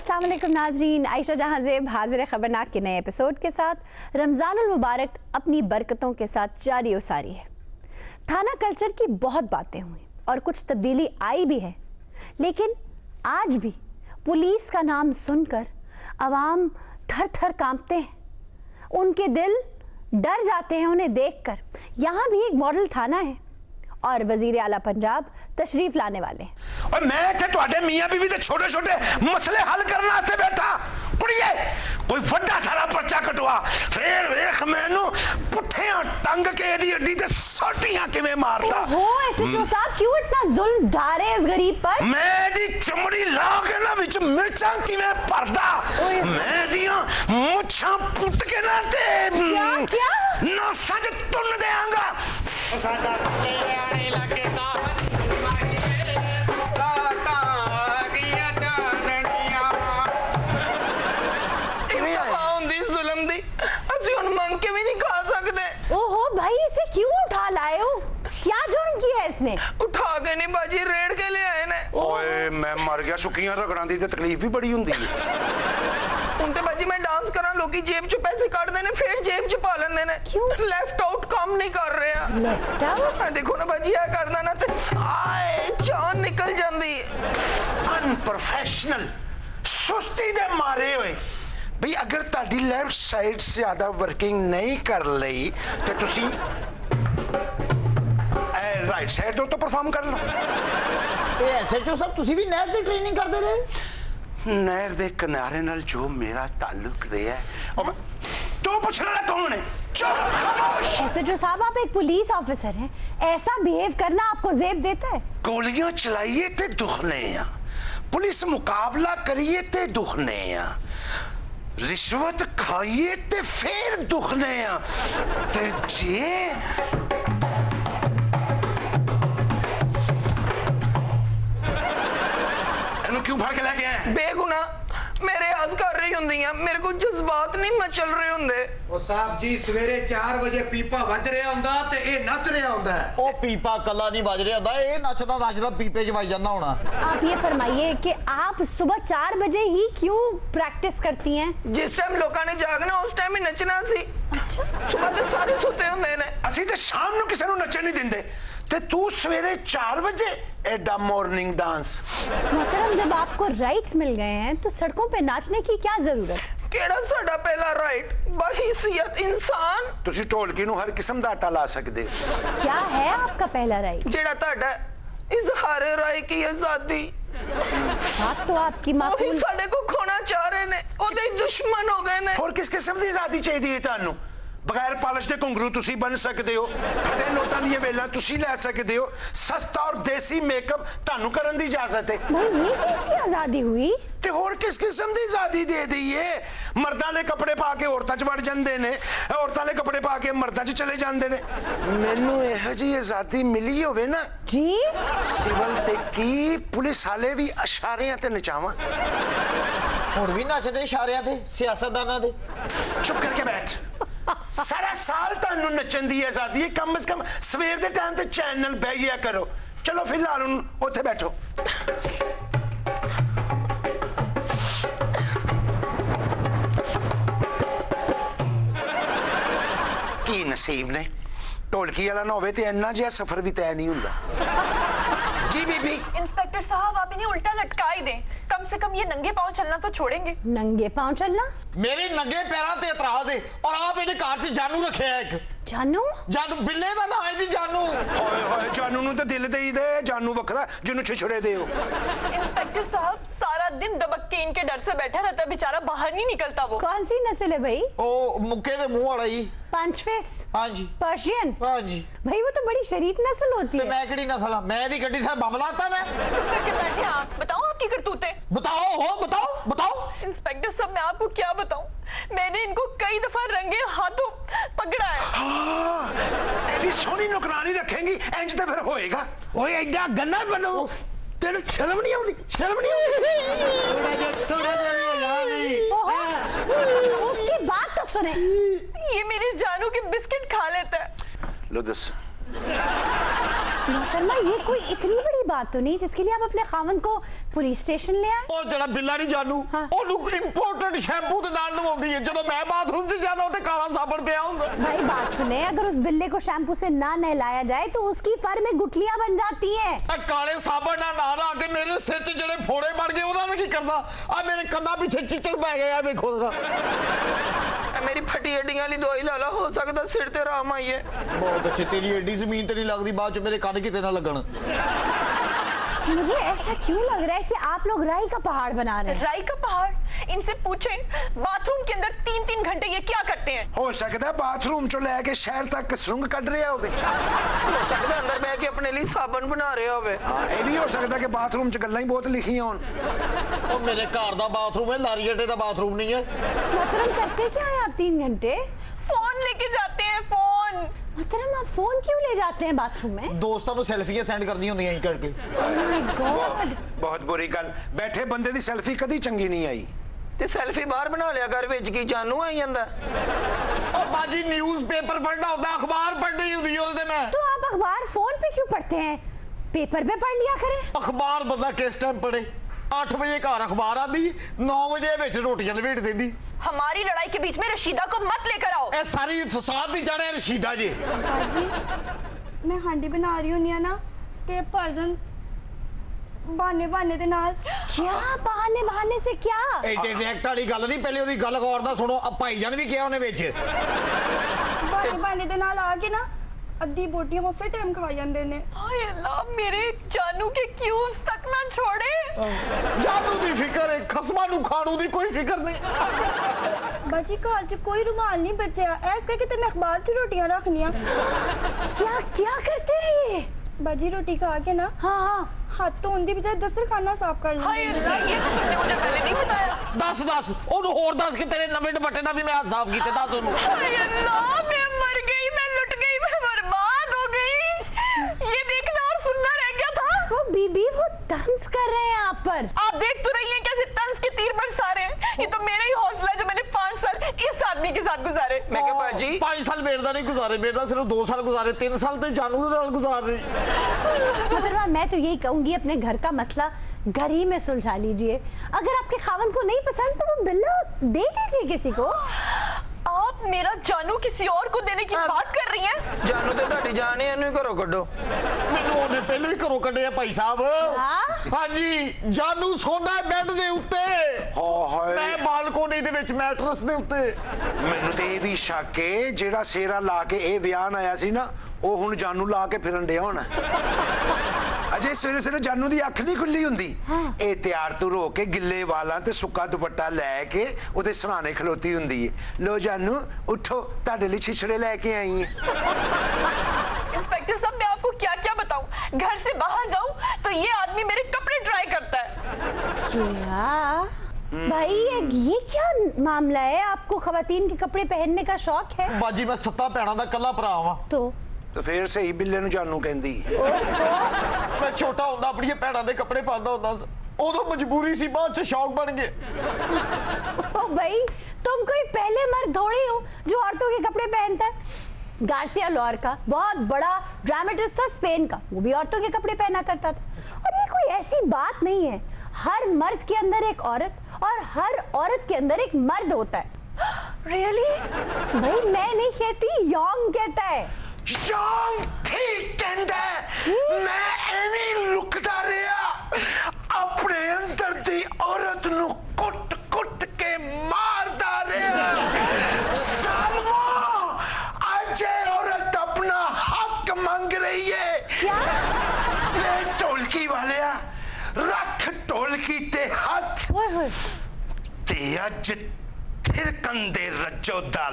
अस्सलाम वालेकुम नाज़रीन, आयशा जहां ज़ेब हाजिर खबरनाक के नए एपिसोड के साथ। रमज़ानुल मुबारक अपनी बरकतों के साथ जारी और सारी है। थाना कल्चर की बहुत बातें हुई और कुछ तब्दीली आई भी है, लेकिन आज भी पुलिस का नाम सुनकर अवाम थर थर कांपते हैं, उनके दिल डर जाते हैं उन्हें देखकर। यहाँ भी एक मॉडल थाना है और वजीर आला पंजाब तशरीफ लाने वाले हैं। और मैं थे तुहाडे मियां बीवी दे छोटे छोटे मसले हल करने से बैठा कुड़िए कोई बड़ा सारा पर्चा कटवा फिर वेख मैनू पुठियां टंग के एदी अड्डी ते साटियां किवें मारदा। ओहो एसएचओ साहब, क्यों इतना जुल्म ढा रहे इस गरीब पर? मैं दी चमड़ी ला के ना विच मिर्चां किवें भरदा, मैं दियां मुछां पुट के ना ते क्या ना सज तुन देंगा। साडा ले आने लगे दा ओहो भाई, इसे क्यों उठा लाए हो? क्या जुर्म किया है इसने? उठा के नहीं बाजी, रेड के ले आए ने। ओए मैं मर गया, सुखियां रगड़ां दी ते तकलीफ भी बड़ी हुंदी है। उनते बाजी मैं डांस करा, लोकी जेब चो पैसे काट देने फिर जेब च पा लेंदे ने। क्यों? लेफ्ट आउट काम नहीं कर रहे हैं। Left out? देखो ना बाजी, आ करदा ना ते आए जान निकल जांदी है। अनप्रोफेशनल सुस्ती दे मारे हुए भाई, अगर ताड़ी लेफ्ट साइड से ज्यादा वर्किंग नहीं कर ली तो तुसी राइट साइड तो परफॉर्म कर लो। एसएचओ साहब, तुसी भी नहर दी ट्रेनिंग करदे रहे? नहर दे किनारे नाल जो मेरा ताल्लुक रहा है और तू पूछने वाला कौन है? चुप खामोश। एसएचओ साहब, आप एक पुलिस ऑफिसर हैं, ऐसा बिहेव करना आपको जेब देता है? गोलियां चलाइए ते दुखने आ, पुलिस मुकाबला करिए ते दुखने आ, रिश्वत खाइए ते फिर दुखने आ ते जे क्यों भर के लेके आए? बेगुना मेरे आस कर रही हुंदियां, मेरे को जज्बात नहीं मचल रहे हुंदे। ओ साहब जी, सवेरे 4 बजे पीपा वज रहा हुंदा ते ए नच रहा हुंदा है। ओ पीपा कला नहीं बज रहा हुंदा, ए नचदा नचदा पीपे च वज जांदा होना। आप ये फरमाइए कि आप सुबह 4 बजे ही क्यों प्रैक्टिस करती हैं? जिस टाइम लोगों ने जागना उस टाइम ही नचना सी। अच्छा, सुबह ते सारे सुते हुंदे ने। असी ते शाम ਨੂੰ ਕਿਸੇ ਨੂੰ ਨੱਚਣ ਨਹੀਂ ਦਿੰਦੇ ਤੇ तू सवेरे 4 बजे एडा मॉर्निंग डांस। मोहतरम, जब आपको राइट्स मिल गए हैं तो सड़कों पे नाचने की क्या जरूरत? केड़ा साडा पहला राइट? बहिसियत इंसान। तुसी ढोलकी ਨੂੰ हर किस्म ਦਾ आटा ला सकदे हो। क्या है आपका पहला राइट? जेड़ा ताड़ा इजहार राय की आजादी। बात तो आपकी वही माकूल। साडे को खोना चाह रहे ने, ओदे दुश्मन हो गए ने। और किस किस्म ਦੀ आजादी चाहिए है ਤੁਹਾਨੂੰ? बगैर पालिश के घुंघरू तुसी बन सकते हो, फटे नोटां दी वेलां तुसी ले सकते हो, सस्ता और देसी मेकअप तानू करन दी इजाजत है। भाई ये कैसी आजादी हुई? ते होर किस किस्म दी आजादी दे दी है? मर्दां दे कपड़े पा के औरतां च वड़ जांदे ने, औरतां दे कपड़े पा के मर्दां च चले जांदे ने। मैनू इहो जी आजादी मिली होवे ना जी, सिविल ते की पुलिस वाले भी इशारियां ते नचावां। हुण भी नचदे इशारियां ते सियासतदानां दे। चुप करके बैठ। सारा साल तानू नचन दी आजादी है, कम से कम सवेर दे टाइम ते चैनल बैठिया करो। चलो फिलहाल उत्थे बैठो। की नसीब ने ढोलकी वाला ना होवे ते इन्ना जिहा सफर भी तय नहीं हुंदा। जी बीबी। इंस्पेक्टर साहब, आप इन्हें उल्टा लटका ही दें, कम से कम ये नंगे पांव चलना तो छोड़ेंगे। नंगे पांव चलना? मेरे नंगे पैरों ते एतराज है और आप इन्हें कार च जानू रखे है। एक जानू? जानू बिल्ले दा नाम है जी, जानू। होए होए, जानू नु ते दिल दे ही दे, जानू वखरा जिन्नु छिछड़े दे हो। इंस्पेक्टर साहब, सारा दिन दबक के इनके डर से बैठा रहता है, बेचारा बाहर नहीं निकलता वो। कौन सी नस्ल है भाई? ओ मुक्के दे मुंह वाला ही। पंच फेस? हाँ जी। पर्शियन? हाँ जी। भाई वो तो बड़ी शरीफ नस्ल होती ते है। मैं केड़ी नस्ल हां? मैं दी गड्डी से बम लाता मैं। चुप करके बैठे आप, बताओ आपकी करतूतें। बताओ हो, बताओ बताओ। इंस्पेक्टर साहब, मैं आपको क्या बताऊं, मैंने इनको कई दफा रंगे हाथों पकड़ा है। हाँ, एडी सोनी नौकरानी रखेंगी इंज ते फिर होएगा। ओए एडा गन्ना बनो, तेरे शर्म नहीं आउंदी? शर्म नहीं आउंदी? उसकी बात तो सुने। ये मेरी जानू के बिस्किट खा लेता है। लो दस मोहतरमा ये कोई इतनी बड़ी बात तो नहीं जिसके लिए आप अपने खावन को पुलिस स्टेशन ले आए। ਉਹ ਜਿਹੜਾ ਬਿੱਲਾ ਨਹੀਂ ਜਾਨੂ ਉਹਨੂੰ ਇੰਪੋਰਟਡ ਸ਼ੈਂਪੂ ਦੇ ਨਾਲ ਨਵਾਉਂਦੀ ਹੈ ਜਦੋਂ ਮੈਂ ਬਾਥਰੂਮ 'ਚ ਜਾਣਾ ਤੇ ਕਾਲਾ ਸਾਬਣ ਪਿਆ ਹੁੰਦਾ। भाई बात सुने, अगर उस बिल्ले को शैम्पू से ना नहलाया जाए तो उसकी फर में गुठलियां बन जाती हैं। ਇਹ ਕਾਲੇ ਸਾਬਣ ਨਾਲ ਨਾ ਲਾ ਕੇ ਮੇਰੇ ਸਿਰ 'ਚ ਜਿਹੜੇ ਫੋੜੇ ਬਣ ਗਏ ਉਹਨਾਂ ਨੇ ਕੀ ਕਰਦਾ? ਆ ਮੇਰੇ ਕੰਨਾਂ ਪਿੱਛੇ ਚਿੱਚੜ ਪੈ ਗਏ ਆ ਵੇਖੋ ਜ਼ਰਾ। मेरी फटी हड्डियां वाली दवाई ला ला, हो सकता सिर ते आराम आई है। ਬਹੁਤ ਅੱਛੀ ਤੇਰੀ ਏਡੀ ਜ਼ਮੀਨ ਤੇ ਨਹੀਂ ਲੱਗਦੀ ਬਾਅਦ 'ਚ ਮੇਰੇ ਕੰਨ ਕਿਤੇ ਨਾ ਲੱਗਣ। मुझे ऐसा क्यों लग रहा है कि आप लोग राई का पहाड़ बना रहे हैं? राई का पहाड़? इनसे पूछें बाथरूम के अंदर 3-3 घंटे ये क्या करते हैं? हो सकता है बाथरूम चो लेके शहर तक सुरंग कट रहा होवे। हो सकता है अंदर बह के अपने लिए साबन बना रहे होवे। हाँ, ये भी हो सकता है कि बाथरूम च गल्लां ही बहुत लिखियां होन। ਉਹ ਮੇਰੇ ਘਰ ਦਾ ਬਾਥਰੂਮ ਹੈ, ਲਾਰੀ ਅੱਡੇ ਦਾ ਬਾਥਰੂਮ नहीं है। मोहतरम करते क्या है आप 3 घंटे? फोन लेके जाते हैं, फोन। मोहतरम आप फोन क्यों ले जाते हैं बाथरूम में? ਦੋਸਤਾਂ ਨੂੰ ਸੈਲਫੀਆਂ ਸੈਂਡ ਕਰਦੀਆਂ ਹੁੰਦੀਆਂ ਐਂ ਕਰਕੇ। Oh my God! बहुत बुरी गल, बैठे बंदे दी सेल्फी कदी चंगी नहीं आई। ते सेल्फी बाहर बना लिया घर विच की जानू आई ਜਾਂਦਾ। ਉਹ ਬਾਜੀ ਨਿਊਜ਼ਪੇਪਰ ਪੜ੍ਹਨਾ ਹੁੰਦਾ, ਅਖਬਾਰ ਪੜ੍ਹਨੀ ਹੁੰਦੀ ਉਹਦੇ ਮੈਂ। तो आप अखबार फोन पे क्यों पढ़ते हैं? पेपर पे पढ़ लिया करें। ਅਖਬਾਰ ਬੰਦਾ ਕਿਸ ਟਾਈਮ ਪੜ੍ਹੇ? 8 ਵਜੇ ਘਰ ਅਖਬਾਰ ਆਦੀ, 9 ਵਜੇ ਵਿੱਚ ਰੋਟੀਆਂ ਲਵੇਟ ਦਿੰਦੀ। हमारी लड़ाई के बीच में रशीदा को मत लेकर आओ। ਇਹ ਸਾਰੀ ਫਸਾਦ ਦੀ ਜੜ ਹੈ ਰਸ਼ੀਦਾ ਜੀ। बाजी मैं हांडी बना रही हूं ना ते भजन बहाने दे नाल। क्या बहाने बहाने से क्या? ਐਡੇ ਡਾਇਰੈਕਟ ਵਾਲੀ ਗੱਲ ਨਹੀਂ, ਪਹਿਲੇ ਉਹਦੀ ਗੱਲ ਗੌਰ ਨਾਲ ਸੁਣੋ। ਆ ਭਾਈਜਾਨ ਵੀ ਕਿਹਾ ਉਹਨੇ ਵਿੱਚ। बहाने दे नाल आके ना अद्धी बोटियां उसे टाइम खा जांदे ने। हाय अल्लाह, मेरे जानू के क्यूब्स तक ना छोड़े। ਜਾਨੂ ਦੀ ਫਿਕਰ ਹੈ, ਖਸਮਾਂ ਨੂੰ ਖਾਣੂ ਦੀ ਕੋਈ ਫਿਕਰ ਨਹੀਂ। बाजी घर च कोई रुमाल नहीं बचया, ऐस करके ते मैं अखबार च रोटियां रखनियां। क्या क्या करते हैं ये? बाजी रोटी खा के ना हाँ हाथ धोने दी बजाय दस्तरखाना साफ कर हाय लेंगे। अल्लाह, ये तो तुमने मुझे पहले नहीं बताया। ਦੱਸ ਉਹਨੂੰ ਹੋਰ ਦੱਸ ਕਿ ਤੇਰੇ ਨਵੇਂ ਦੁਪੱਟੇ ਨਾਲ ਵੀ ਮੈਂ ਹੱਥ ਸਾਫ਼ ਕੀਤੇ। ਦੱਸ ਉਹਨੂੰ। हाय अल्लाह, मैं मर गई, मैं लुट गई, मैं बर्बाद हो गई। ये देखना और सुनना रह गया था। वो बीबी वो तंज कर रहे हैं आप पर। आप देख तो रही हैं कैसे तंज के तीर बरसा रहे हैं। ये तो मेरा ही हौसला है जो मैंने 5 साल इस आदमी के साथ गुजारे। मैं क्या बाजी 5 साल ਮੇਰੇ ਦਾ ਨਹੀਂ ਗੁਜ਼ਾਰੇ, ਮੇਰੇ ਦਾ ਸਿਰਫ 2 ਸਾਲ ਗੁਜ਼ਾਰੇ। 3 ਸਾਲ ਤੇ ਜਾਨੂ ਦੇ ਨਾਲ ਗੁਜ਼ਾਰ ਰਹੀ। मोहतरमा मैं तो यही कहूंगी अपने घर का मसला घर ही में सुलझा लीजिए। अगर आपके खावन को नहीं पसंद तो वो बिल्ला दे दीजिए किसी को। आप मेरा जानू किसी और को देने की बात कर रही हैं? जानू ते ਤੁਹਾਡੀ ਜਾਨ ਹੈ, ਇਹਨੂੰ ਘਰੋਂ ਕੱਢੋ। ਮੈਨੂੰ ਉਹਨੇ ਪਹਿਲਾਂ ਹੀ ਘਰੋਂ ਕੱਢਿਆ ਭਾਈ ਸਾਹਿਬ। हाँ? ਹਾਂਜੀ, ਜਾਨੂ ਸੌਂਦਾ ਹੈ ਬੈੱਡ ਦੇ ਉੱਤੇ, ਹਾਏ ਮੈਂ ਬਾਲਕੋਨੀ ਦੇ ਵਿੱਚ ਮੈਟਰਸ ਦੇ ਉੱਤੇ। ਮੈਨੂੰ ਤੇ ਇਹ ਵੀ ਸ਼ੱਕ ਏ ਜਿਹੜਾ ਸੇਰਾ ਲਾ ਕੇ ਇਹ ਬਿਆਨ ਆਇਆ ਸੀ ਨਾ, ਉਹ ਹੁਣ ਜਾਨੂ ਲਾ ਕੇ ਫਿਰਨ ਡਿਆ ਹੋਣਾ। ਅਜੇ ਸਵੇਰੇ ਸਵੇਰੇ ਜਾਨੂ ਦੀ ਅੱਖ ਨਹੀਂ ਖੁੱਲੀ ਹੁੰਦੀ। ਇਹ ਤਿਆਰ ਤੁਰ ਹੋ ਕੇ ਗਿੱਲੇ ਵਾਲਾਂ ਤੇ ਸੁੱਕਾ ਦੁਪੱਟਾ ਲੈ ਕੇ ਉਹਦੇ ਸਰਾਣੇ ਖਲੋਤੀ ਹੁੰਦੀ ਏ। ਲੋ ਜਾਨੂ ਉੱਠੋ, ਤੁਹਾਡੇ ਲਈ ਛਿਛੜੇ ਲੈ ਕੇ ਆਈ ਏ। इंस्पेक्टर साहब, मैं आपको क्या क्या बताऊं? घर से बाहर जाऊं तो ये आदमी मेरे कपड़े ड्राई करता है। क्या भाई ये क्या मामला है? आपको खवातीन के कपड़े पहनने का शौक है? ਬਾਜੀ ਮੈਂ 7 ਭੈਣਾਂ ਦਾ ਇਕੱਲਾ ਭਰਾ ਵਾਂ। तो ਤੇ ਫੇਰ ਸਹੀ ਬਿੱਲੇ ਨੂੰ ਜਾਨੂ ਕਹਿੰਦੀ। ਮੈਂ ਛੋਟਾ ਹੁੰਦਾ ਆਪਣੀਆਂ ਭੈਣਾਂ ਦੇ ਕੱਪੜੇ ਪਾਉਂਦਾ ਹੁੰਦਾ ਸੀ, ਉਦੋਂ ਮਜਬੂਰੀ ਸੀ, ਬਾਅਦ ਚ ਸ਼ੌਕ ਬਣ ਗਏ। ओ भाई तुम कोई पहले मर्द थोड़ी हो जो औरतों के कपड़े पहनता है। गार्सिया लोरका बहुत बड़ा ड्रामेटिस्ट था स्पेन का, वो भी औरतों के कपड़े पहना करता था। और ये कोई ऐसी बात नहीं है, हर मर्द के अंदर एक औरत और हर औरत के अंदर एक मर्द होता है। रियली? भाई मैं नहीं कहती, यॉन्ग कहता है। ਯੋਂਗ ਠੀਕ ਕਹਿੰਦਾ ਮੈਂ ਐਵੇਂ ਲੁਕਦਾ ਰਿਹਾ, ਆਪਣੇ ਅੰਦਰ ਦੀ ਔਰਤ ਨੂੰ ਕੁੱਟ ਕੁੱਟ ਕੇ ਮਾਰਦਾ ਰਿਹਾ। ਸਾਲਮੋ ਅੱਜ ਇਹ ਔਰਤ ਆਪਣਾ ਹੱਕ ਮੰਗ ਰਹੀ ਹੈ। क्या? ਵੇ ਢੋਲਕੀ ਵਾਲਿਆ, ਰੱਖ ਢੋਲਕੀ ਤੇ ਹੱਥ ओए होए। ਤੇ ਅੱਜ थिरकन दे रज्जो दल।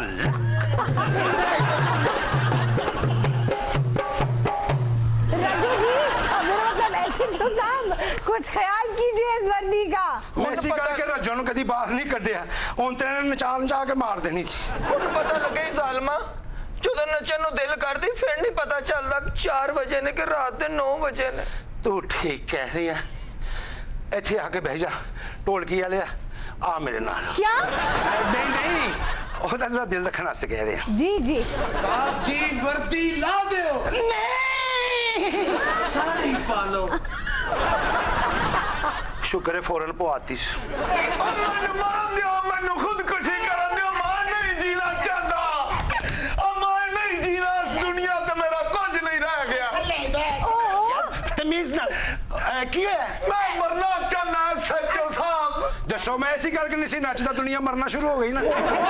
राजू जी अब मेरा मतलब ऐसे जो साहब कुछ ख्याल कीजिए इस बंदी का। ऐसी करके रज्जो ਨੂੰ ਕਦੀ ਬਾਹਰ ਨਹੀਂ ਕੱਢਿਆ, ਹੁਣ ਤੇ ਇਹਨੇ ਨਚਾ ਨਚਾ ਕੇ ਮਾਰ ਦੇਣੀ ਸੀ। ਹੁਣ ਪਤਾ ਲੱਗੇ ਹੀ ਜ਼ਾਲਮਾ, ਜਦੋਂ ਨੱਚਣ ਨੂੰ ਦਿਲ ਕਰਦੀ ਫਿਰ ਨਹੀਂ ਪਤਾ ਚੱਲਦਾ 4 ਵਜੇ ਨੇ ਕਿ ਰਾਤ ਦੇ 9 ਵਜੇ ਨੇ। ਤੂੰ ਠੀਕ ਕਹਿ ਰਹੀ ਆ, ਇੱਥੇ ਆ ਕੇ ਬਹਿ ਜਾ। ਢੋਲਕੀ ਵਾਲਿਆ ਆ ਮੇਰੇ ਨਾਲ। क्या? ਨਹੀਂ ਨਹੀਂ, ਉਹਦਾ ਜਿਹੜਾ ਦਿਲ ਰੱਖਣ ਵਾਸਤੇ ਕਹਿ ਰਿਹਾ। जी जी साहब जी वर्दी ला दो। ਨਹੀਂ साड़ी पालो शुक्र है फौरन पवाती मैनू मार दियो, मैनू खुदकुशी करन दियो, मैं नहीं जीना चाहता। मैं नहीं जीना इस दुनिया ते, मेरा कुछ नहीं रह गया। तमीज ना की है मैं मरना चाहना सच्चो साहब। दसो मैं ऐसी गल कि नहीं नचदा दुनिया मरना शुरू हो गई ना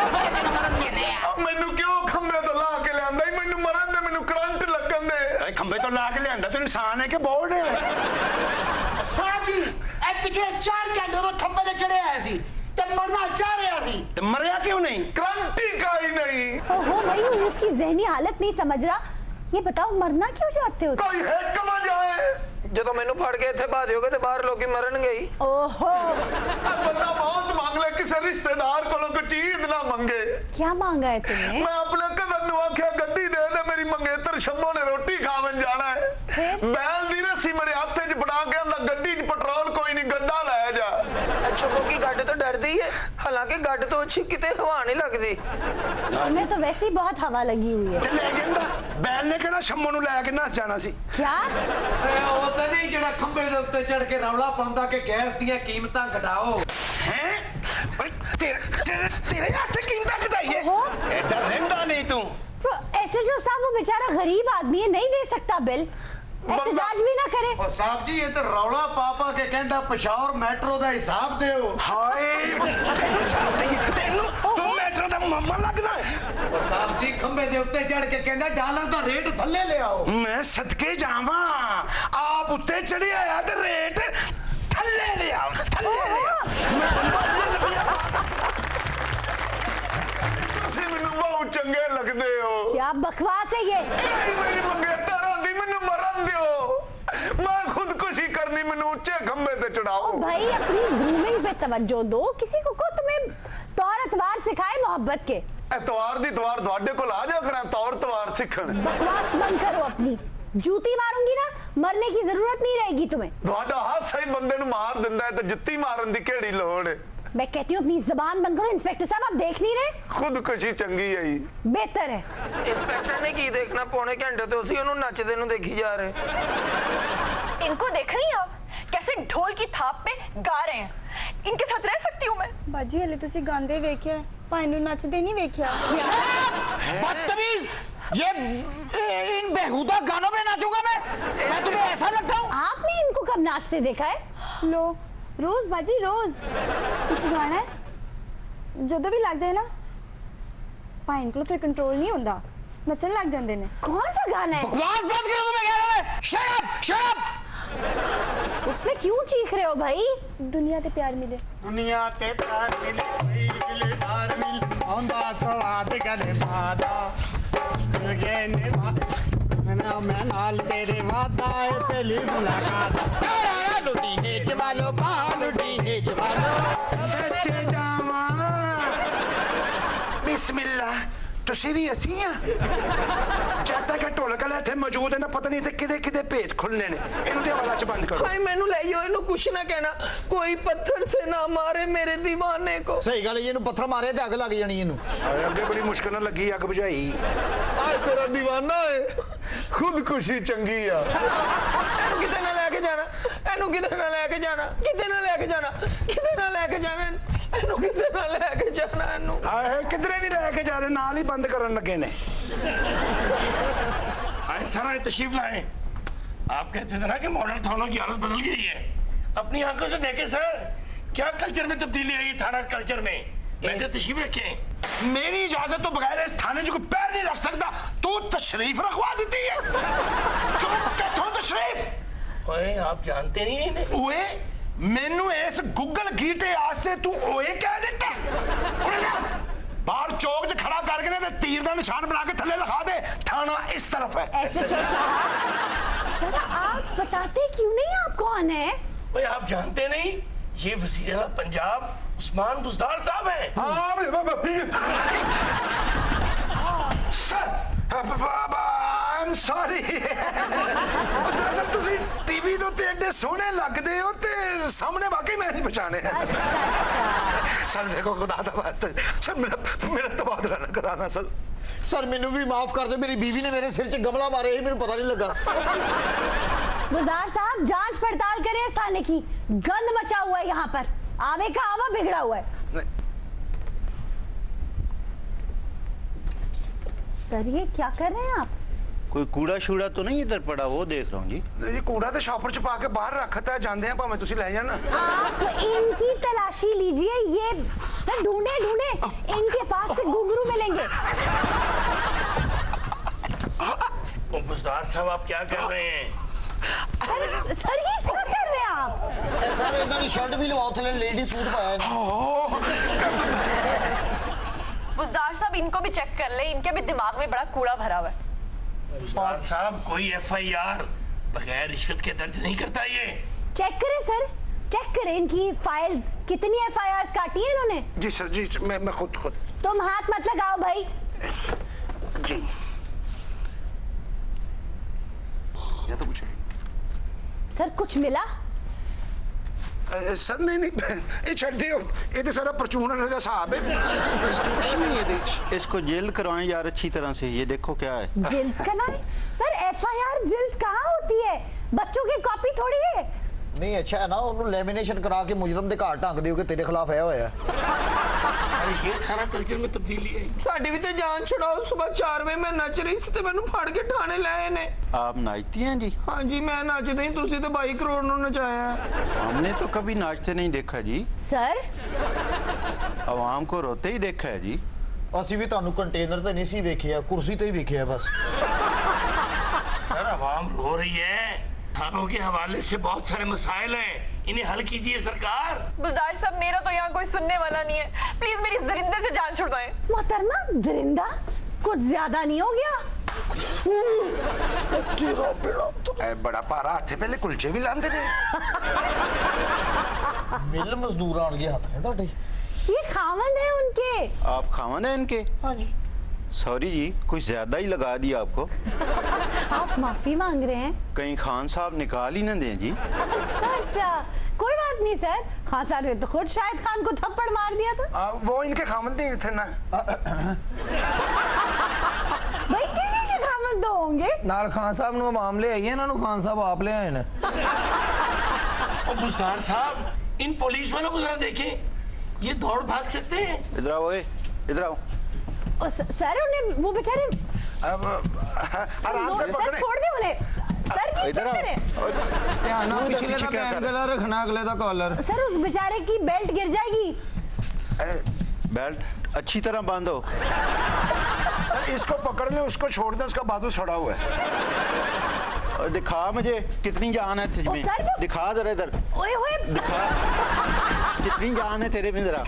मैनू क्यों खंबे तो ला के लियांदा, मैनू मरन दे, मैनू करंट लगन दे। खंबे तो ला के लियांदा तू इंसान है कि बोर्ड है साहब जी ए पिछले 4 घंटे तो खंबे ते चढ़े आए सी ते मरना चाह रहे सी तो मरिया क्यों नहीं करंट ही का ही नहीं। ओहो भाई, वो इसकी जहनी हालत नहीं समझ रहा। ये बताओ मरना क्यों चाहते हो? कोई हेक मा जाए ਜਦੋਂ ਮੈਨੂੰ ਫੜ ਕੇ ਇੱਥੇ ਪਾ ਦਿਓਗੇ ਤੇ ਬਾਹਰ ਲੋਕੀ ਮਰਨਗੇ ਹੀ। ओहो, ਬੰਦਾ ਬਹੁਤ ਮੰਗ ਲੈ, ਕਿਸੇ ਰਿਸ਼ਤੇਦਾਰ ਕੋਲੋਂ ਕੋਈ ਚੀਜ਼ ਨਾ ਮੰਗੇ। क्या मांगा है तुमने? मैं अपने कदर ਨੂੰ ਆਖਿਆ ਗੱਡੀ ਦੇ ਦੇ, ਮੇਰੀ ਮੰਗੇਤਰ ਸ਼ੰਮੋ ਨੇ ਰੋਟੀ ਖਾਵਣ ਜਾਣਾ ਹੈ। ਬੈਲ ਦੀ ਰੱਸੀ ਮੇਰੇ ਹੱਥ 'ਚ ਫੜਾ ਕੇ ਆਂਦਾ ਗੱਡੀ 'ਚ ਪੈਟਰੋਲ ਕੋਈ ਨਹੀਂ, ਗੱਡਾ ਲੈ ਜਾ। ਅੱਛਾ ਕੋਕੀ ਗੱਡ ਤੋਂ ਡਰਦੀ ਹੈ, ਹਾਲਾਂਕਿ ਗੱਡ ਤੋਂ ਅੱਛੀ ਕਿਤੇ ਹਵਾ ਨਹੀਂ ਲੱਗਦੀ। तुम्हें तो वैसे ही बहुत हवा लगी हुई है। ਤੇ ਲੈ ਜਾਂਦਾ ਬੈਲ ਨੇ ਕਿਹੜਾ ਸ਼ੰਮੋ ਨੂੰ ਲੈ ਕੇ ਨਸ ਜਾਣਾ ਸੀ क्या? ਉਹ ਤਾਂ ਨਹੀਂ ਜਿਹੜਾ ਖੰਬੇ ਦੇ ਉੱਤੇ ਚੜ ਕੇ ਰੌਲਾ ਪਾਉਂਦਾ ਕਿ ਗੈਸ ਦੀਆਂ ਕੀਮਤਾਂ ਘਟਾਓ। हैं तेरे वास्ते कीमत घटाई है ओहो। एडा रहंदा नहीं तू तो ऐसे जो साहब, वो बेचारा गरीब आदमी है, नहीं दे सकता बिल। एहतजाज भी ना करे। ਉਹ ਸਾਹਿਬ ਜੀ ਇਹ ਤਾਂ ਰੌਲਾ ਪਾ ਪਾ ਕੇ ਕਹਿੰਦਾ ਪਿਸ਼ਾਵਰ ਮੈਟਰੋ ਦਾ ਹਿਸਾਬ ਦਿਓ। हाय तेनू शादी तेनू तू मेट्रो दा मम्मा लगना है ਉਹ ਸਾਹਿਬ ਜੀ ਖੰਬੇ ਦੇ ਉੱਤੇ ਚੜ ਕੇ ਕਹਿੰਦਾ ਡਾਲਰ ਦਾ ਰੇਟ ਥੱਲੇ ਲਿਆਓ। मैं सदके जावा आप उत्ते चढ़े आया ते रेट थल्ले ले आओ थल्ले ले आओ ਤੁਸੀਂ ਮੈਨੂੰ ਬਹੁਤ ਚੰਗੇ ਲੱਗਦੇ ਹੋ। क्या बकवास है ये? ਮੇਰੀ ਮੰਗੇਤਰ ਆਂਦੀ ਮੈਨੂੰ ਮਰਨ ਦਿਓ, ਮੈਂ ਖੁਦਕੁਸ਼ੀ ਕਰਨੀ, ਮੈਨੂੰ ਉੱਚੇ ਖੰਬੇ ਤੇ ओ ਚੜਾਓ। भाई, अपनी ग्रूमिंग पे तवज्जो दो। किसी को तुम्हें तौर अतवार सिखाए मोहब्बत के। ਐਤਵਾਰ ਦੀ ਤਵਾਰ ਤੁਹਾਡੇ ਕੋਲ ਆ ਜਾ ਕਰਾਂ ਤੌਰ ਤਵਾਰ ਸਿੱਖਣ। बकवास बंद करो अपनी। जूती मारूंगी ना, मरने की जरूरत नहीं रहेगी तुम्हें। ਤੁਹਾਡਾ ਹੱਥ ਸਹੀ ਬੰਦੇ ਨੂੰ ਮਾਰ ਦਿੰਦਾ ਹੈ ਤੇ ਜੁੱਤੀ ਮਾਰਨ ਦੀ ਕਿਹੜੀ ਲੋੜ ਹੈ। मैं कहती हूँ अपनी जबान बंद करो। इंस्पेक्टर साहब, आप देख नहीं रहे? ਖੁਦਕੁਸ਼ੀ ਚੰਗੀ ਹੈ ਜੀ। बेहतर है। ਇੰਸਪੈਕਟਰ ਨੇ ਕੀ ਦੇਖਣਾ, ਪੌਣੇ ਘੰਟੇ ਤੋਂ ਅਸੀਂ ਉਹਨੂੰ ਨੱਚਦੇ ਨੂੰ ਦੇਖੀ ਜਾ ਰਹੇ। इनको देख रही हैं आप कैसे ढोल की थाप पे गा रहे हैं? इनके साथ रह सकती हूँ मैं? ਬਾਜੀ ਹਲੇ ਤੁਸੀਂ ਗਾਉਂਦੇ ਵੇਖਿਆ, ਭਾਈ ਨੂੰ ਨੱਚਦੇ ਨਹੀਂ ਵੇਖਿਆ। बदतमीज, ये इन बेहुदा गानों में नाचूंगा मैं तुम्हें ऐसा लगता हूँ? आपने इनको कब नाचते देखा है? ਲੋ ਰੋਜ਼ ਬਾਜੀ ਰੋਜ਼ ਇੱਕ ਗਾਣਾ ਹੈ, ਜਦੋਂ ਵੀ ਲੱਗ ਜਾਏ ਨਾ ਭਾਈ ਕੋਲ ਫਿਰ ਕੰਟਰੋਲ ਨਹੀਂ ਹੁੰਦਾ, ਨੱਚਣ ਲੱਗ ਜਾਂਦੇ ਨੇ। कौन सा गाना है? बकवास बंद करो तुम्हें कह रहा हूं मैं। Shut up shut up. उसमें क्यों चीख रहे हो भाई? ਦੁਨੀਆ ਤੇ ਪਿਆਰ ਮਿਲੇ। दुनिया ते प्यार मिले दिलदार मिल आंदा स्वाद गले मादा गए ने मैं नाल तेरे वादा है पहली मुलाकात लुटी है जमालो लुटी है जमालो सच्चे जावा बिस्मिल्लाह तुसी भी असी हैं चाटा के ढोलक वाले इत्थे मौजूद है ना पता नहीं इत्थे किदे किदे भेद खुलने ने इन्हू ते हवाला च बंद करो ਹਾਏ ਮੈਨੂੰ ਲੈ ਜਾਓ, ਇਹਨੂੰ ਕੁਛ ਨਾ ਕਹਿਣਾ, ਕੋਈ ਪੱਥਰ ਸੇ ਨਾ ਮਾਰੇ ਮੇਰੇ दीवाने को। सही गल ये पत्थर मारे ते अग लग जानी इनू। हाय अगे बड़ी मुश्किल नाल लगी अग बुझाई आज तेरा दीवाना है, खुदकुशी चंगी आ। ਇਹਨੂੰ ਕਿਤੇ ਨਾ ਲੈ ਕੇ ਜਾਣਾ, ਇਹਨੂੰ ਕਿਤੇ ਨਾ ਲੈ ਕੇ ਜਾਣਾ, ਕਿਤੇ ਨਾ ਲੈ ਕੇ ਜਾਣਾ, ਕਿਤੇ ਨਾ ਲੈ ਕੇ ਜਾਣਾ, ਇਹਨੂੰ ਕਿਤੇ ਨਾ ਲੈ ਕੇ ਜਾਣਾ, ਇਹਨੂੰ। हाय किधरे नहीं लेके जा रहे नाल ही बंद करन लगे ने आए सर आए तशरीफ लाए। आप कहते थे ना कि मॉडल थानों की हालत बदल गई है। अपनी आंखों से देखे सर, क्या कल्चर में तब्दीली आई है थाना कल्चर में। बैठे तशरीफ रखें। मेरी इजाजत तो बगैर इस थाने जो कोई पैर नहीं रख सकता तू तशरीफ रखवा देती है चुप कैथों तशरीफ ओए आप जानते नहीं हैं इन्हें। ओए मेनू इस गुगल गीटे आज से तू ओए कह देता उड़ जा बाहर चौक च खड़ा करके ना तीर का निशान बना के थल्ले लिखा दे थाना इस तरफ है SHO साहब, सर आप बताते क्यों नहीं आप कौन है? ओए आप जानते नहीं, ये वज़ीर आला पंजाब उस्मान बुज़दार साहब हैं। सर I'm sorry दरअसल तुसी टीवी तो ते एडे सोहने लगदे हो ते सामने वाकई मैं नहीं पहचाने अच्छा अच्छा। सर देखो खुदा दा वास्ता सर मेरा तबादला ना कराना सर सर मैनू भी माफ कर दे, मेरी बीवी ने मेरे सिर च गमला मारे ही, मेरे पता नहीं लगा। बुजदार साहब जांच पड़ताल करें इस थाने की, गंद मचा हुआ है यहाँ पर, आवे का आवा बिगड़ा हुआ है। सर ये क्या कर रहे हैं आप? कोई कूड़ा शूड़ा तो नहीं इधर पड़ा, वो देख रहा हूँ जी। ये कूड़ा तो शॉपर च पा के बाहर रखता है, जानते हैं भाਵੇਂ ਤੁਸੀਂ ਲੈ जाना। आप इनकी तलाशी लीजिए, ये सर ढूंढे ढूंढे इनके पास से घुंघरू मिलेंगे। मुस्तार साहब आप क्या कर रहे हैं? सर ये क्या कर रहे हैं आप? सर इधर ही शर्ट भी लवाओ, थले लेडी सूट पाया है। बुजदार साहब इनको भी चेक कर ले, इनके भी दिमाग में बड़ा कूड़ा भरा हुआ है। मुस्तार साहब कोई FIR बगैर रिश्वत के दर्ज नहीं करता ये। चेक करें सर, चेक करें इनकी फाइल्स, कितनी FIRs काटी है इन्होंने। जी सर जी, मैं खुद तुम हाथ मत लगाओ भाई। जी या तो कुछ सर कुछ मिला? सर नहीं ये छड़ दियो, ये तो सारा परचून वाले का हिसाब है, सब कुछ नहीं है। इसको जेल करवाएं यार अच्छी तरह से, ये देखो क्या है। जिल्द कराएं? सर FIR जिल्द कहाँ होती है, बच्चों की कॉपी थोड़ी है। नहीं अच्छा है ना, उन्होंने लेमिनेशन करा के मुजरम दे घर ढंग दियो कि तेरे खिलाफ आया हुआ है। ये थाना कल्चर में तब्दीली है। साडी भी ते जान छुड़ाओ, सुबह 4 बजे मैं नच रही सी ते मैनू फड़ के ठाणे लाए ने। आप नाचती हैं जी? हाँ जी मैं नाचती ही, तुसी तो 22 करोड़ नु नचाया है। हमने तो कभी नाचते नहीं देखा जी। सर आवाम को रोते ही देखा है जी। ਅਸੀਂ ਵੀ ਤੁਹਾਨੂੰ ਕੰਟੇਨਰ ਤੇ ਨਹੀਂ ਸੀ ਵੇਖਿਆ, ਕੁਰਸੀ ਤੇ ਹੀ ਵੇਖਿਆ बस। सर आवाम रो रही है, थानों के हवाले से बहुत सारे मसाइल हैं, इन्हें हल कीजिए सरकार। बुजदार साहब मेरा तो यहाँ कोई सुनने वाला नहीं है, प्लीज मेरी इस दरिंदे से जान छुड़वाएं। मोहतरमा दरिंदा कुछ ज्यादा नहीं हो गया? बड़ा पारा हाथे पहले कुलचे भी लांदे ने। मिल मजदूर आउणगे हथ ने ਤੁਹਾਡੇ। ये खामन है उनके। आप खामन है इनके? हाँ जी। सॉरी जी, कुछ ज्यादा ही लगा दिया आपको। आप माफी मांग रहे हैं? कहीं खान साहब निकाल ही ना दें जी। अच्छा कोई बात नहीं सर, खान साहब ने तो खुद शाहिद खान को थप्पड़ मार दिया था। वो इनके खामन नहीं थे ना। भाई किसी के खामन तो होंगे। नाल खान साहब नु मामले आई है, इन्हां नु खान साहब आप ले आए ने। और मुस्तार साहब इन पुलिस वालों को जरा देखें, ये दौड़ भाग सकते हैं। इधर आओ, इधर आओ। सर उन्हें वो बेचारे आराम से पकड़े। छोड़ दे उन्हें। सर ये क्या करे? ध्यान ना पिछले का पैंट गला रखना, अगले का कॉलर। सर उस बेचारे की बेल्ट गिर जाएगी। बेल्ट अच्छी तरह बांधो। सर इसको पकड़ ले, उसको छोड़ दे, उसका बाजू सड़ा हुआ है। और दिखा मुझे कितनी जान है तुझमें, दिखा जरा इधर। ओए ओए दिखा कितनी जान है तेरे में जरा।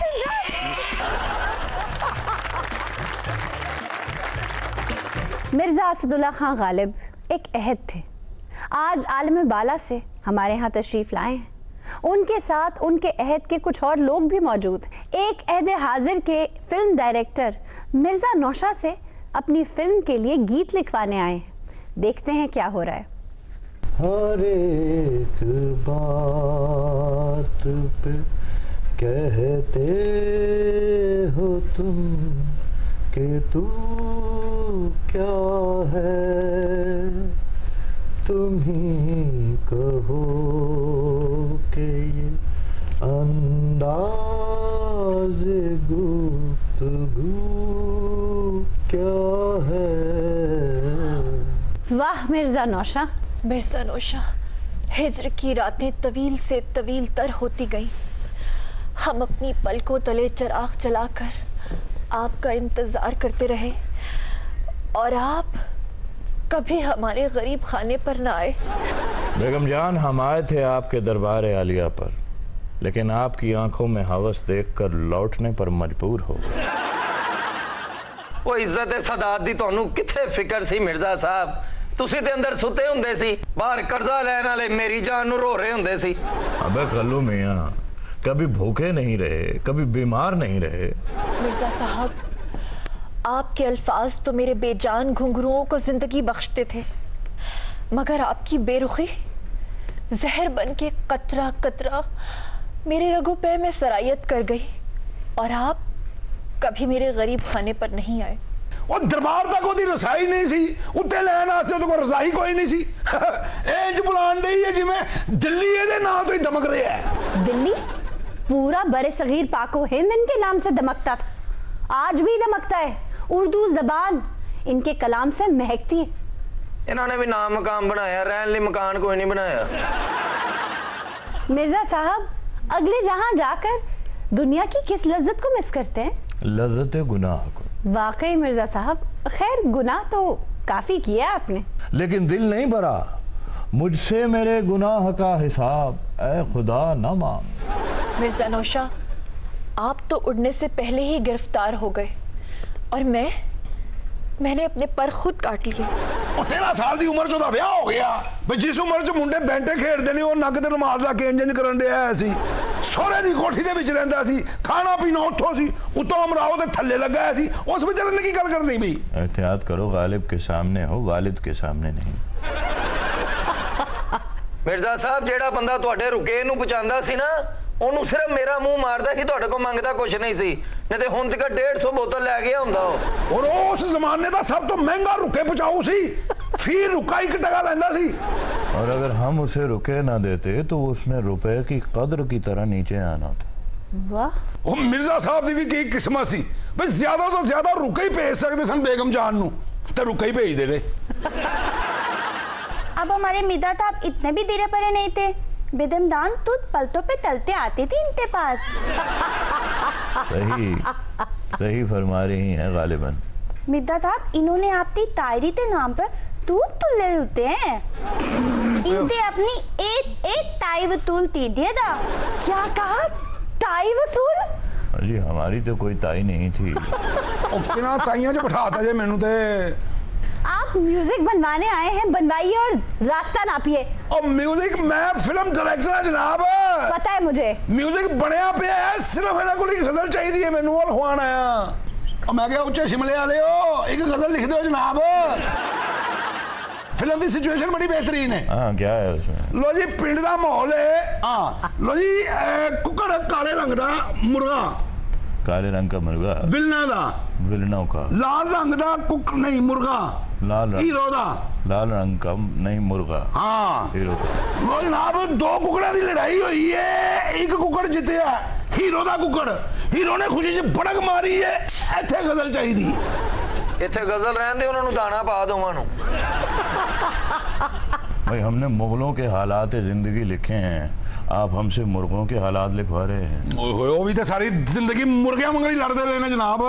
मिर्जा असदुल्ला खान गालिब एक अहद थे, आज आलम बाला से हमारे यहाँ तशरीफ लाए हैं। उनके साथ उनके अहद के कुछ और लोग भी मौजूद हैं। एक अहद हाजिर के फिल्म डायरेक्टर मिर्जा नौशा से अपनी फिल्म के लिए गीत लिखवाने आए हैं। देखते हैं क्या हो रहा है। हर एक बात पे कहते हो तुम कि तू क्या है, तुम ही कहो कि ये अंदाज़ गुफ्तगू क्या है। वाह मिर्जा नौशा। मिर्जा नौशा, हिज्र की रातें तवील से तवील तर होती गईं। हम अपनी पलकों तले चिराग जलाकर आपका इंतजार करते रहे और आप कभी हमारे गरीब खाने पर ना आए। बेगम जान, हम आए थे आपके दरबार आलिया पर, लेकिन आपकी आंखों में हवस देखकर लौटने पर मजबूर हो गए। वो इज्जत सदात दी तुहानू किथे फिक्र सी मिर्जा साहब? तुसी ते अंदर सुते हुंदे सी, बाहर कर्जा लैन वाले मेरी जान नू रो रहे हुंदे सी। अबे कल्लू मियां, कभी भूखे नहीं रहे, कभी बीमार नहीं रहे। मिर्जा साहब, आपके अल्फाज तो मेरे बेजान घुंघरुओं को जिंदगी बख्शते थे, मगर आपकी बेरुखी जहर बन के कतरा कतरा मेरे रगों पे में सरायत कर गई और आप कभी मेरे गरीब खाने पर नहीं आए। ਉਹ ਦਰਬਾਰ ਤੱਕ ਉਹਦੀ ਰਸਾਈ ਨਹੀਂ ਸੀ, ਉੱਤੇ ਲੈਣ ਵਾਸਤੇ ਉਹਦੇ ਕੋਲ ਰਜ਼ਾਈ ਕੋਈ ਨਹੀਂ ਸੀ। ਇੰਜ ਬੁਲਾਣ ਡਈ ਹੈ ਜਿਵੇਂ ਦਿੱਲੀ ਇਹਦੇ ਨਾਂ ਤੋਂ ਹੀ ਦਮਕ ਰਿਹਾ है। दिल्ली पूरा बरे सगीर पाको हिंद इनके नाम से दमकता था, आज भी दमकता है। उर्दू जबान इनके कलाम से महकती है। इन्होंने भी नाम मकाम बनाया, रहने लिए मकान कोई नहीं बनाया। मिर्जा साहब, अगले जहां जाकर दुनिया की किस लज्जत को मिस करते हैं? लज्जत गुनाह को। वाकई मिर्जा साहब, खैर गुनाह तो काफी किया आपने, लेकिन दिल नहीं भरा। मुझसे मेरे गुनाह का हिसाब ऐ खुदा न मांग। मिर्जा नौशा, आप तो उड़ने से पहले ही गिरफ्तार हो गए और मैंने अपने पर खुद काट लिए। 13 साल की उम्र च ब्याह हो गया, जिस उम्र च मुंडे बैंटे खेडते ने, नग ते रुमाल ला के इंज करन दिया सी। सोहरे दी कोठी दे विच रहिंदा सी, खाना पीना उत्थों सी, उतों अमराओ दे थल्ले लगा सी। उस बेचारे ने की गल करनी भी? एहतियात करो, गालिब के सामने हो, वालिद के सामने नहीं। मिर्जा साहब, जेड़ा बंदा तुहाडे रुके नूं पहुंचांदा सी ना, ਉਹਨੂੰ ਸਿਰਫ ਮੇਰਾ ਮੂੰਹ ਮਾਰਦਾ ਸੀ, ਤੁਹਾਡੇ ਕੋਲ ਮੰਗਦਾ ਕੁਛ ਨਹੀਂ ਸੀ। ਨਹੀਂ ਤੇ ਹੁਣ ਤੱਕ 150 ਬੋਤਲ ਲੈ ਗਿਆ ਹੁੰਦਾ ਉਹ। ਔਰ ਉਸ ਜ਼ਮਾਨੇ ਦਾ ਸਭ ਤੋਂ ਮਹਿੰਗਾ ਰੁਕੇ ਪਹੁੰਚਾਊ ਸੀ, ਫਿਰ रुका 1 टका ਲੈਂਦਾ ਸੀ। और अगर हम उसे रुके ना देते तो उसने रुपए की कद्र की तरह नीचे आना था। वाह, ਉਹ ਮਿਰਜ਼ਾ ਸਾਹਿਬ ਦੀ ਵੀ ਕੀ ਕਿਸਮਤ ਸੀ ਬਈ ਜ਼ਿਆਦਾ ਤੋਂ ਜ਼ਿਆਦਾ ਰੁਕੇ ही ਭੇਜ ਸਕਦੇ ਸਨ बेगम जान ਨੂੰ, ਤੇ ਰੁਕੇ ही ਭੇਜਦੇ ਰਹੇ। अब हमारे मिदा था, आप इतने भी धीरे परे नहीं थे। बेदमदान दूध पलटों पे तलते आते थे इनके पास। सही फरमा रही हैं गालिबन। मिदा था, इन्होंने आपकी तायरी के नाम पर दूध तुले होते हैं। इनसे अपनी एक ताई वसूल दीजिए था। क्या कहा? ताई वसूल? जी हमारी तो कोई ताई नहीं थी। किना ताइयां च बिठाता जे मैनू ते। आप म्यूजिक बनवाने आए हैं, बनवाइए और रास्ता नापिए। और म्यूजिक, मैं फिल्म डायरेक्टर है जनाब। पता है मुझे। म्यूजिक बनया पे है, सिर्फ इन्हां कोल गजल चाहिए मैनू और खुआन आया। और मैं क्या उच्चे शिमले वाले हो, एक गजल लिख दो जनाब। फिल्म की सिचुएशन बड़ी बेहतरीन है। हाँ, क्या है उसमें? लो जी, पिंड दा माहौल है। हाँ, लो जी, कुकर काले रंग दा मुर्गा, काले रंग का मुर्गा, विलना दा, विलनों का, लाल रंग दा कुक नहीं मुर्गा, लाल रंग, हीरो दा, लाल रंग का नहीं मुर्गा, हाँ हीरो का। वो जनाब 2 कुकड़ा की लड़ाई हुई है, एक कुकड़ जितया, हीरो दा कुकड़, हीरो ने खुशी से भड़क मारी है। इत्थे गजल चाहिए। इत्थे गजल रहने दे, उन्होंने दाना पा दोवां नूं। भाई हमने मुगलों के हालात जिंदगी लिखे हैं, आप हमसे मुर्गों के हालात लिखवा रहे हैं। वो भी तो सारी जिंदगी मुर्गियां मंगली लड़ते रहे ना जनाब।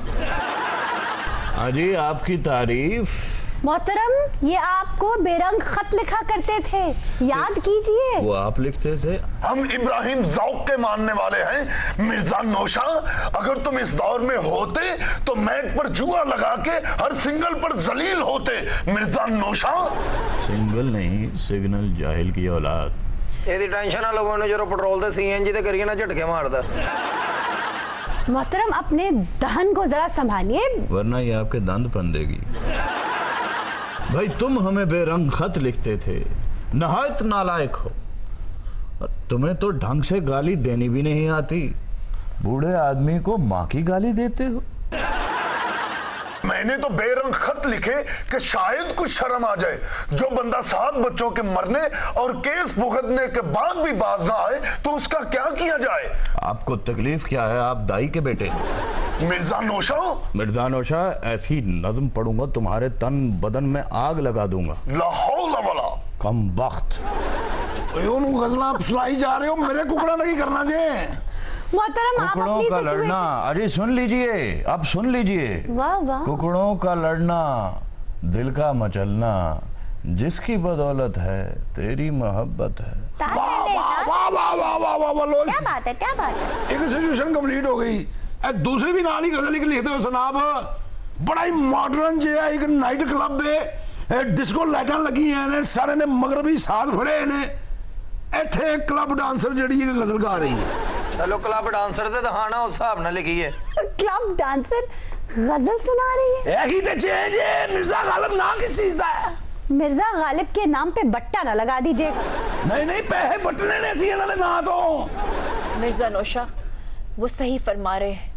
अजी आपकी तारीफ। मोहतरम, ये आपको बेरंग खत लिखा करते थे, याद कीजिए। वो आप लिखते थे। हम इब्राहिम ज़ौक़ के मानने वाले हैं। मिर्जा नौशा, अगर तुम इस दौर में होते तो मैट पर जुआ लगा के हर सिंगल पर जलील होते। मिर्जा नौशा। सिंगल नहीं, सिग्नल जाहिल की औलाद। ਇਹਦੀ ਟੈਨਸ਼ਨ ਨਾ ਲਵੋ, ਇਹਨੂੰ ਜਦੋਂ ਪੈਟਰੋਲ ਦੇ ਸੀਐਨਜੀ ਤੇ ਕਰੀਏ ਨਾ ਝਟਕੇ ਮਾਰਦਾ। मोहतरम, अपने दहन को जरा संभालिए, वरना ये आपके दंद पन देगी। भाई तुम हमें बेरंग खत लिखते थे, नहायत नालायक हो। तुम्हें तो ढंग से गाली देनी भी नहीं आती, बूढ़े आदमी को माँ की गाली देते हो। मैंने तो बेरंग खत लिखे कि शायद कुछ शर्म आ जाए। जो बंदा 7 बच्चों के मरने और केस भुगतने के बाद भी बाज ना आए तो उसका क्या किया जाए? आपको तकलीफ क्या है? आप दाई के बेटे। मिर्जा नौशा। मिर्जा नौशा, ऐसी नज्म पढ़ूंगा तुम्हारे तन बदन में आग लगा दूंगा। ला हौला वला। कम वक्त गजला सुनाई जा रहे हो, मेरे कुकड़ा नहीं करना जे। मोहतरम, आप अपनी का लड़ना, अरे सुन लीजिए, अब सुन लीजिए। वाह वाह। कुकड़ों का लड़ना, दिल का मचलना, जिसकी बदौलत है तेरी मोहब्बत है। वाह वाह वाह वाह वाह वाह वाह वाह। क्या बात है, क्या बात है। एक सिचुएशन कंप्लीट हो गई। दूसरी भी नाल ही गजल लिखते हो जनाब। बड़ा ही मॉडर्न जो है, एक नाइट क्लब है, डिस्को लाइटां लगी हैं, सारे ने मगरबी साज फड़े ने। इत्थे क्लब डांसर जड़ी है गजल गा रही है। चलो क्लब डांसर ते दहाना उस हिसाब नाल लिखी है। क्लब डांसर गजल सुना रही है। यही तो चेंज है। मिर्जा गालिब ना किस चीज का है? मिर्जा गालिब के नाम पे बट्टा ना लगा दीजिएगा। नहीं नहीं, पैसे बटने ने सी इन्हां दे नां तो। मिर्जा नौशा, वो सही फरमा रहे हैं।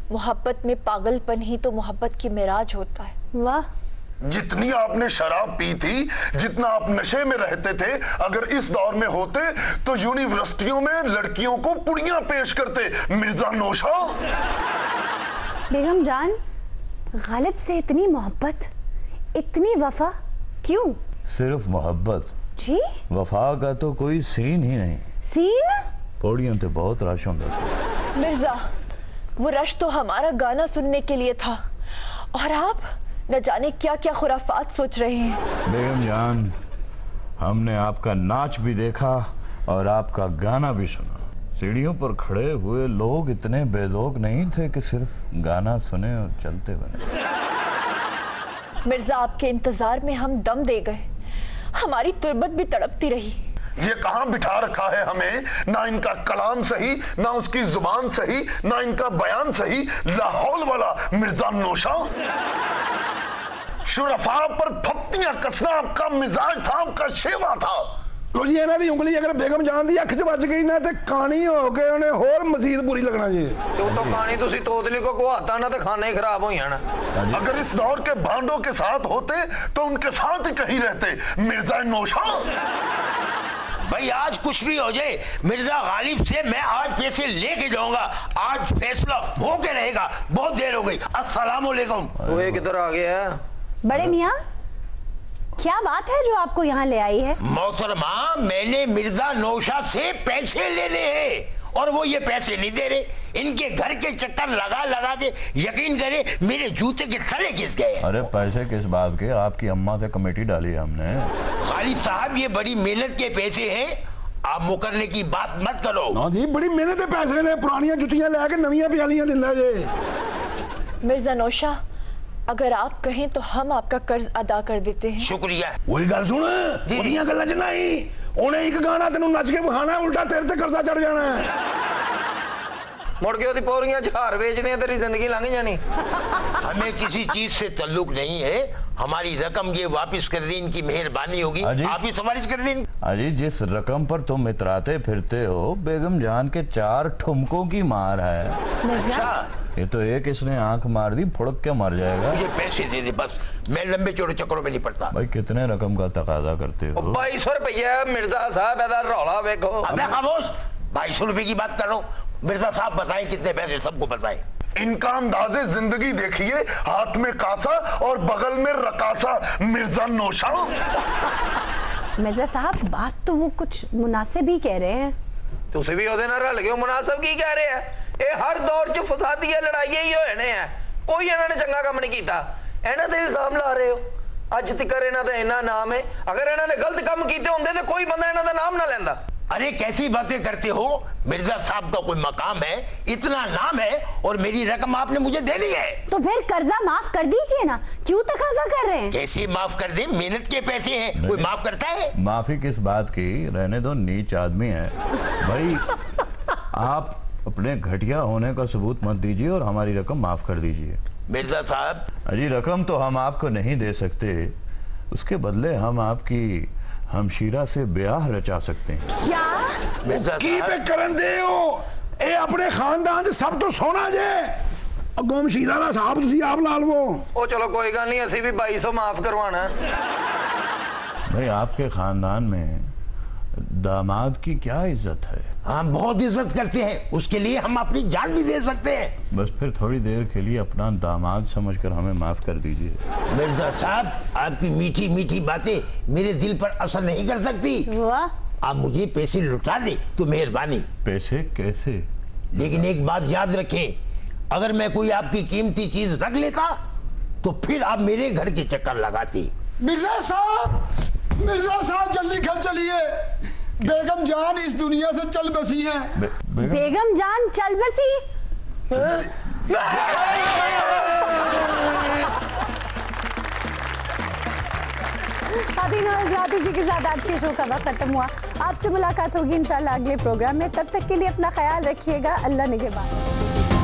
मोहब्बत में पागलपन ही तो मोहब्बत की मिराज होता है। वाह, जितनी आपने शराब पी थी, जितना आप नशे में रहते थे, अगर इस दौर में होते तो यूनिवर्सिटियों में लड़कियों को पुड़ियां पेश करते। मिर्जा नौशा। बेगम जान, गालिब से इतनी मोहब्बत, इतनी वफा, क्यों? सिर्फ मोहब्बत जी, वफा का तो कोई सीन ही नहीं। सीन? पौड़ियों तो बहुत रश होता। मिर्जा, वो रश तो हमारा गाना सुनने के लिए था और आप न जाने क्या क्या खुराफात सोच रहे हैं। बेगम जान, हमने आपका नाच भी देखा और आपका गाना भी सुना। सीढ़ियों पर खड़े हुए लोग इतने बेज़ौक नहीं थे कि सिर्फ गाना सुने और चलते बने। मिर्जा, आपके इंतजार में हम दम दे गए, हमारी तुरबत भी तड़पती रही। ये कहां बिठा रखा है हमें, ना इनका कलाम सही, ना उसकी जुबान सही, ना इनका बयान सही। लाहौल वाला मिर्जा नौशा। शुरफा पर फप्तियां कसना आपका मिजाज था, आपका शेवा था। लो जी, इन्हां दी उंगली अगर बेगम जान दी अख च ਵੱਜ गई ना ते कहानी हो गई, उन्हें होर मजीद बुरी लगना जी। क्यों तो कहानी तुसी तोतली को कुहाता ना ते खाना ही खराब हो जाना। अगर इस दौर के भांडों के साथ होते तो उनके साथ ही कहीं रहते। मिर्जा नौशा। भाई आज कुछ भी हो जाए, मिर्जा गालिब से मैं आज पैसे लेके जाऊंगा। आज फैसला हो के रहेगा। बहुत देर हो गई। अस्सलाम वालेकुम। वो किधर आ गया? बड़े मियाँ, क्या बात है जो आपको यहाँ ले आई है? मोहतरमा, मैंने मिर्जा नौशा से पैसे लेने हैं और वो ये पैसे नहीं दे रहे। इनके घर के चक्कर लगा लगा के यकीन करे मेरे जूते के तले घिस गए। अरे पैसे किस बात के? आपकी अम्मा से कमेटी डाली है हमने। गालिब साहब, ये बड़ी मेहनत के पैसे हैं, आप मुकरने की बात मत करो। ना जी, बड़ी मेहनत के पैसे ने, पुरानी जुतियां लेके नवीं प्यालियां दिंदा जे। मिर्जा नौशा, अगर आप कहें तो हम आपका कर्ज अदा कर देते हैं। शुक्रिया। वही गल सुन, उन्हीं गल्लां च नहीं, उन्हें एक गाना तेनू नच के बखाना, उल्टा तेरे ते कर्जा चढ़ जाना है। मुड़ के ओदी पौरियां झार बेच दें, तेरी जिंदगी लंघ जानी। हमें किसी चीज से ताल्लुक नहीं है, हमारी रकम ये वापस कर दी, इनकी मेहरबानी होगी। आप ही सिफारिश कर दें। अजी, जिस रकम पर तुम इतराते फिरते हो, बेगम जान के 4 ठुमकों की मार है। अच्छा, ये तो एक इसने आंख मार दी, फुड़क के मर जाएगा। मुझे पैसे दे दे बस, मैं लंबे चौड़े चक्करों में नहीं पड़ता। भाई कितने रकम का तकाजा करते हो? 2200 रुपया। मिर्जा साहब ऐसा रौला देखो। अबे खामोश, 2200 रुपए की बात कर रहा हूँ। मिर्जा साहब बताएं कितने पैसे, सबको बताएं। इनका अंदाजे जिंदगी देखिए, हाथ में कासा और बगल में रकासा। मिर्जा नौशा। मिर्जा साहब, बात तो वो कुछ मुनासिब ही कह रहे हैं। तुसी भी ओदे नाल रल गए हो। मुनासिब की कह रहे हैं? ये हर दौर च फसादियां लड़ाइयां ही होने हैं, कोई इन्होंने चंगा काम नहीं किया। इन्हां ते इल्जाम ला रहे हो। अज तक इन्हां दा इन्ना नाम है, अगर इन्होंने गलत काम किए होंदे तो कोई बंदा इन्हां दा नाम ना लेंदा। अरे कैसी बातें करते हो? मिर्जा साहब का कोई मकाम है, इतना नाम है और मेरी रकम आपने मुझे देनी है। तो फिर कर्जा माफ कर दीजिए ना, क्यों तकाजा कर रहे हैं? कैसे माफ कर दे? मेहनत के पैसे हैं, कोई माफ करता है? माफी किस बात की? रहने दो, नीच आदमी है भाई। आप अपने घटिया होने का सबूत मत दीजिए और हमारी रकम माफ कर दीजिए। मिर्जा साहब, अजी रकम तो हम आपको नहीं दे सकते, उसके बदले हम आपकी हमशीरा से ब्याह रचा सकते हैं। क्या? मिर्जा की पे करन दे हो? ए अपने खानदान च सब तो सोना जे, अगों हमशीरा दा साहब तुसी आप ला लवो। ओ चलो कोई गल नहीं, असी भी 2200 माफ करवाना। भाई आपके खानदान में दामाद की क्या इज्जत है? हम बहुत इज्जत करते हैं, उसके लिए हम अपनी जान भी दे सकते हैं। बस फिर थोड़ी देर के लिए अपना दामाद समझकर हमें माफ कर दीजिए। मिर्जा साहब, आपकी मीठी मीठी बातें मेरे दिल पर असर नहीं कर सकती। वाह, आप मुझे पैसे लुटा दे तो मेहरबानी। पैसे कैसे? लेकिन एक बात याद रखें, अगर मैं कोई आपकी कीमती चीज रख लेता तो फिर आप मेरे घर के चक्कर लगाती। मिर्जा साहब जल्दी घर चलिए, बेगम जान इस दुनिया से चल बसी हैं। बेगम जान चल बसी? इसी के साथ आज के शो का वक्त खत्म हुआ। आपसे मुलाकात होगी इंशाल्लाह अगले प्रोग्राम में। तब तक के लिए अपना ख्याल रखिएगा। अल्लाह निगहबान।